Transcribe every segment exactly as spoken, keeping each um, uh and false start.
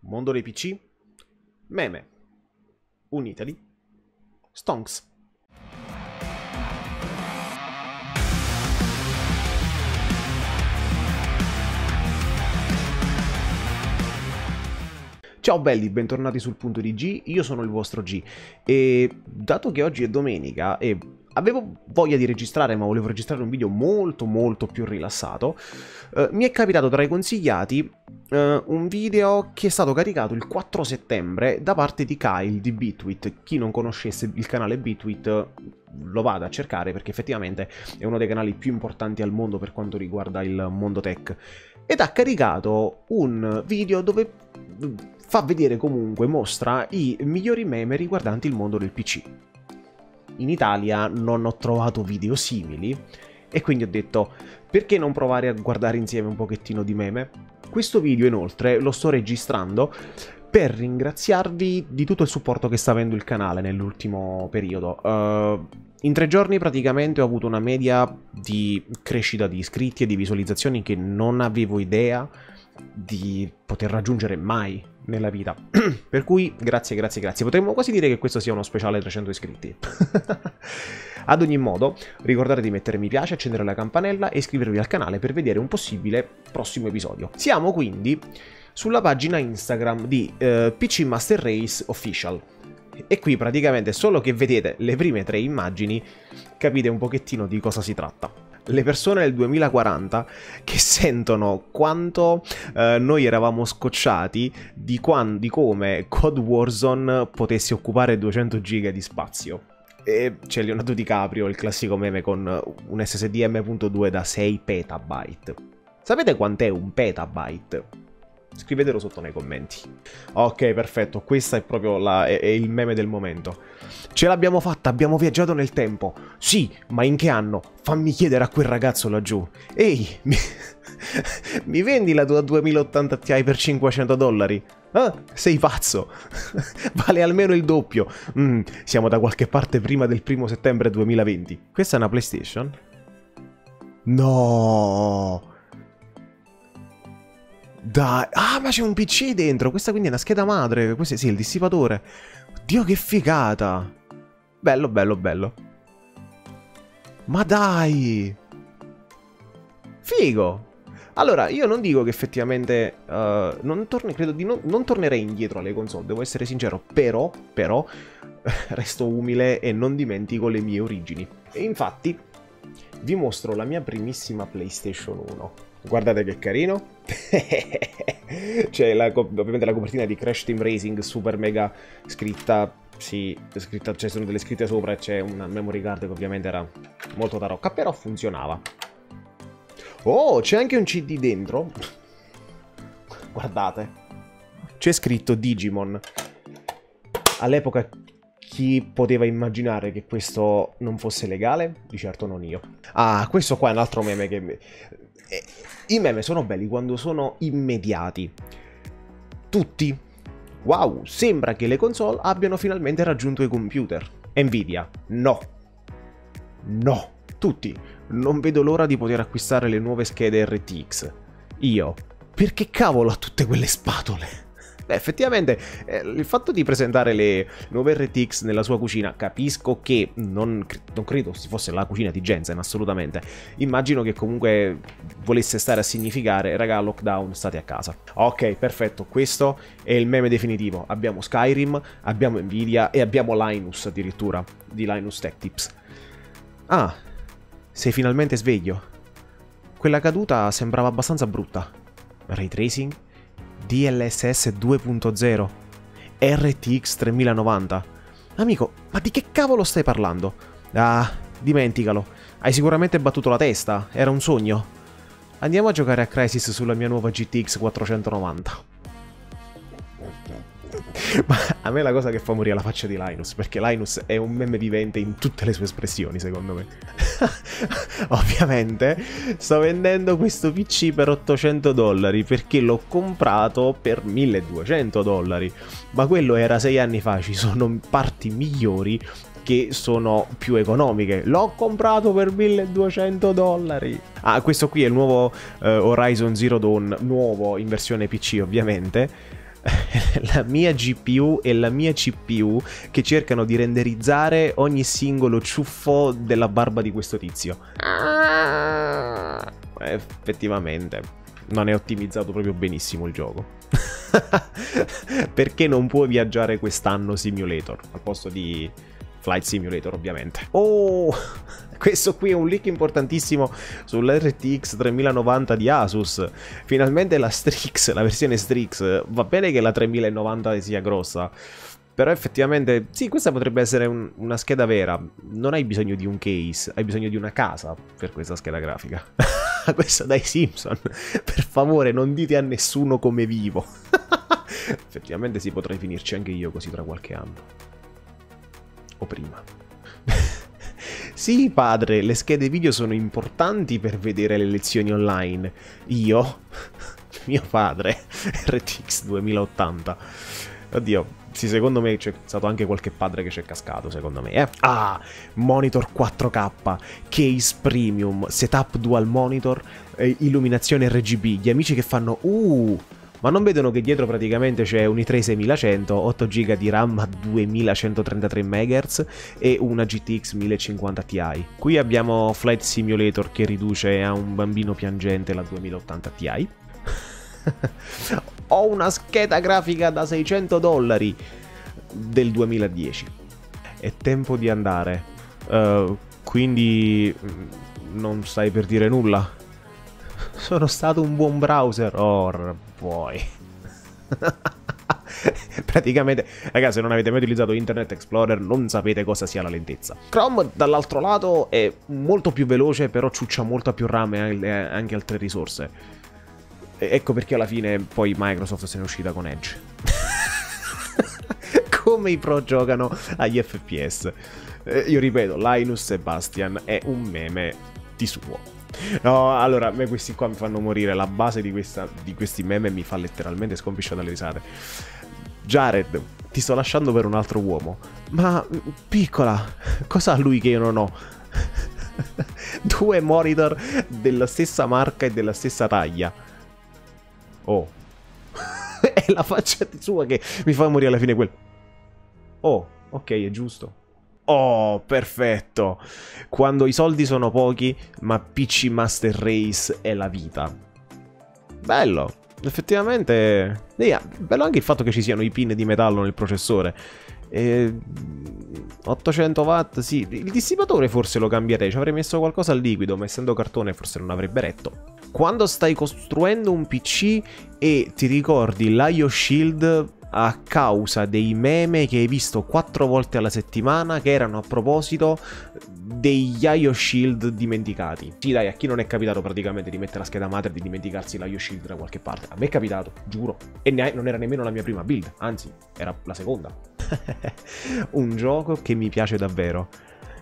Mondo dei P C, meme, uniteli, stonks. Ciao belli, bentornati sul punto di G, io sono il vostro G e dato che oggi è domenica e avevo voglia di registrare ma volevo registrare un video molto molto più rilassato, eh, mi è capitato tra i consigliati eh, un video che è stato caricato il quattro settembre da parte di Kyle di Bitwit. Chi non conoscesse il canale Bitwit lo vada a cercare perché effettivamente è uno dei canali più importanti al mondo per quanto riguarda il mondo tech, ed ha caricato un video dove fa vedere, comunque mostra i migliori meme riguardanti il mondo del P C. In Italia non ho trovato video simili e quindi ho detto perché non provare a guardare insieme un pochettino di meme. Questo video inoltre lo sto registrando per ringraziarvi di tutto il supporto che sta avendo il canale nell'ultimo periodo. Uh, in tre giorni praticamente ho avuto una media di crescita di iscritti e di visualizzazioni che non avevo idea di poter raggiungere mai nella vita. Per cui grazie, grazie, grazie. Potremmo quasi dire che questo sia uno speciale trecento iscritti. Ad ogni modo, ricordate di mettere mi piace, accendere la campanella e iscrivervi al canale per vedere un possibile prossimo episodio. Siamo quindi sulla pagina Instagram di uh, P C Master Race Official. E qui praticamente solo che vedete le prime tre immagini capite un pochettino di cosa si tratta. Le persone del duemilaquaranta che sentono quanto eh, noi eravamo scocciati di, quando, di come Code Warzone potesse occupare duecento giga di spazio. E c'è Leonardo DiCaprio, il classico meme con un S S D M punto due da sei petabyte. Sapete quant'è un petabyte? Scrivetelo sotto nei commenti. Ok, perfetto, questa è proprio la, è, è il meme del momento. Ce l'abbiamo fatta, abbiamo viaggiato nel tempo. Sì, ma in che anno? Fammi chiedere a quel ragazzo laggiù. Ehi, mi, mi vendi la tua duemila ottanta Ti per cinquecento dollari? Ah, sei pazzo. Vale almeno il doppio. Mm, siamo da qualche parte prima del primo settembre duemilaventi. Questa è una PlayStation? No. Dai, ah, ma c'è un P C dentro. Questa quindi è una scheda madre. Questo sì, il dissipatore. Oddio, che figata. Bello, bello, bello. Ma dai. Figo. Allora, io non dico che effettivamente uh, non torni, credo di non, non tornerei indietro alle console, devo essere sincero, però, però, resto umile e non dimentico le mie origini. E infatti, vi mostro la mia primissima PlayStation uno. Guardate che carino. C'è la, ovviamente la copertina di Crash Team Racing super mega scritta. Sì, scritta, ci sono delle scritte sopra e c'è una memory card che ovviamente era molto tarocca, però funzionava. Oh, c'è anche un C D dentro. Guardate. C'è scritto Digimon. All'epoca chi poteva immaginare che questo non fosse legale? Di certo non io. Ah, questo qua è un altro meme che... I meme sono belli quando sono immediati. Tutti. Wow, sembra che le console abbiano finalmente raggiunto i computer. Nvidia, no. No. Tutti. Non vedo l'ora di poter acquistare le nuove schede R T X. Io. Perché cavolo ha tutte quelle spatole? Beh, effettivamente, eh, il fatto di presentare le nuove R T X nella sua cucina, capisco che non, non credo si fosse la cucina di Jensen, assolutamente. Immagino che comunque volesse stare a significare, raga, lockdown, state a casa. Ok, perfetto, questo è il meme definitivo. Abbiamo Skyrim, abbiamo Nvidia e abbiamo Linus addirittura, di Linus Tech Tips. Ah, sei finalmente sveglio. Quella caduta sembrava abbastanza brutta. Ray tracing? D L S S due punto zero, R T X tremilanovanta. Amico, ma di che cavolo stai parlando? Ah, dimenticalo. Hai sicuramente battuto la testa, era un sogno. Andiamo a giocare a Crysis sulla mia nuova G T X quattrocentonovanta. Ma a me la cosa che fa morire la faccia di Linus, perché Linus è un meme vivente in tutte le sue espressioni, secondo me. Ovviamente sto vendendo questo P C per ottocento dollari perché l'ho comprato per milleduecento dollari, ma quello era sei anni fa, ci sono parti migliori che sono più economiche. L'ho comprato per milleduecento dollari. Ah, questo qui è il nuovo uh, Horizon Zero Dawn, nuovo in versione P C ovviamente. la mia G P U e la mia C P U che cercano di renderizzare ogni singolo ciuffo della barba di questo tizio. Effettivamente non è ottimizzato proprio benissimo il gioco. Perché non puoi viaggiare quest'anno Simulator al posto di Flight Simulator, ovviamente. Oh, questo qui è un leak importantissimo sull'R T X tremila novanta di Asus. Finalmente la Strix, la versione Strix, va bene che la tremila novanta sia grossa, però effettivamente sì, questa potrebbe essere un, una scheda vera. Non hai bisogno di un case, hai bisogno di una casa per questa scheda grafica. Questa dai Simpson. Per favore, non dite a nessuno come vivo. Effettivamente sì, potrei finirci anche io così tra qualche anno. O prima. Sì, padre, le schede video sono importanti per vedere le lezioni online. Io, mio padre, R T X duemila ottanta. Oddio, sì, secondo me c'è stato anche qualche padre che c'è cascato, secondo me, eh. Ah, monitor quattro K, case premium, setup dual monitor, eh, illuminazione R G B. Gli amici che fanno, uh... ma non vedono che dietro praticamente c'è un i tre seimilacento, otto giga di RAM a duemilacentotrentatré megahertz e una G T X mille cinquanta Ti. Qui abbiamo Flight Simulator che riduce a un bambino piangente la duemila ottanta Ti. Ho una scheda grafica da seicento dollari del duemiladieci. È tempo di andare. Uh, quindi non stai per dire nulla? Sono stato un buon browser. Oh, poi. Praticamente, ragazzi, se non avete mai utilizzato Internet Explorer non sapete cosa sia la lentezza. Chrome dall'altro lato è molto più veloce, però ciuccia molta più RAM e anche altre risorse. E ecco perché alla fine poi Microsoft se ne è uscita con Edge. Come i pro giocano agli F P S. Eh, io ripeto, Linus Sebastian è un meme di suo. No, allora, a me questi qua mi fanno morire. La base di, questa, di questi meme mi fa letteralmente scompisciare dalle risate. Jared, ti sto lasciando per un altro uomo. Ma, piccola, cosa ha lui che io non ho? Due monitor della stessa marca e della stessa taglia. Oh. È la faccia sua che mi fa morire alla fine quel... Oh, ok, è giusto. Oh, perfetto. Quando i soldi sono pochi, ma P C Master Race è la vita. Bello. Effettivamente... Yeah, bello anche il fatto che ci siano i pin di metallo nel processore. E... ottocento watt, sì. Il dissipatore forse lo cambierei. Ci avrei messo qualcosa al liquido, ma essendo cartone forse non avrebbe retto. Quando stai costruendo un P C e ti ricordi l'I O Shield a causa dei meme che hai visto quattro volte alla settimana che erano a proposito degli I O Shield dimenticati. Sì dai, a chi non è capitato praticamente di mettere la scheda madre e di dimenticarsi l'I O Shield da qualche parte? A me è capitato, giuro. E non era nemmeno la mia prima build, anzi, era la seconda. Un gioco che mi piace davvero.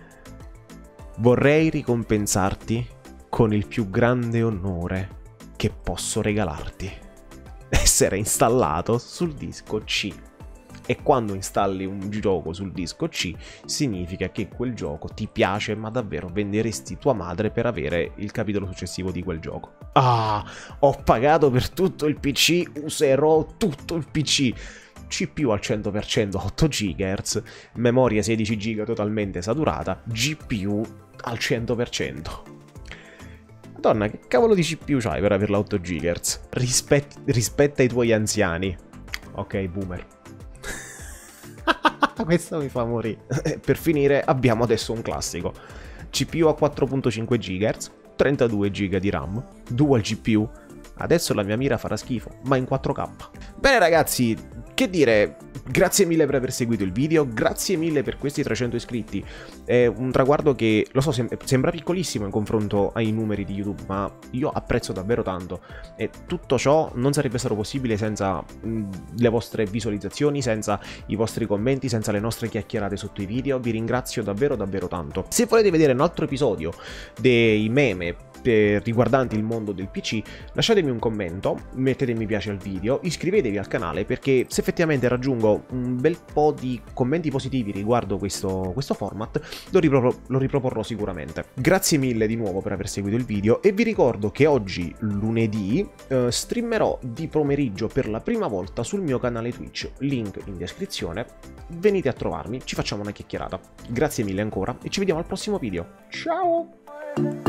Vorrei ricompensarti con il più grande onore che posso regalarti. Essere installato sul disco C. E quando installi un gioco sul disco C significa che quel gioco ti piace, ma davvero venderesti tua madre per avere il capitolo successivo di quel gioco. Ah, ho pagato per tutto il P C, userò tutto il P C. C P U al cento per cento, otto gigahertz, memoria sedici giga totalmente saturata, G P U al cento per cento. Madonna, che cavolo di C P U c'hai per averla otto gigahertz? Rispet rispetta i tuoi anziani. Ok, boomer. Questo mi fa morire. Per finire abbiamo adesso un classico. C P U a quattro virgola cinque gigahertz, trentadue giga di RAM, dual G P U. Adesso la mia mira farà schifo, ma in quattro K. Bene ragazzi, che dire, grazie mille per aver seguito il video, grazie mille per questi trecento iscritti. È un traguardo che, lo so, sem sembra piccolissimo in confronto ai numeri di YouTube, ma io apprezzo davvero tanto. E tutto ciò non sarebbe stato possibile senza mh, le vostre visualizzazioni, senza i vostri commenti, senza le nostre chiacchierate sotto i video. Vi ringrazio davvero davvero tanto. Se volete vedere un altro episodio dei meme per, riguardanti il mondo del P C, lasciatemi un commento, mettete mi piace al video, iscrivetevi al canale perché se effettivamente raggiungo un bel po' di commenti positivi riguardo questo, questo format, lo, ripro lo riproporrò sicuramente. Grazie mille di nuovo per aver seguito il video e vi ricordo che oggi, lunedì, eh, streamerò di pomeriggio per la prima volta sul mio canale Twitch, link in descrizione, venite a trovarmi, ci facciamo una chiacchierata. Grazie mille ancora e ci vediamo al prossimo video. Ciao!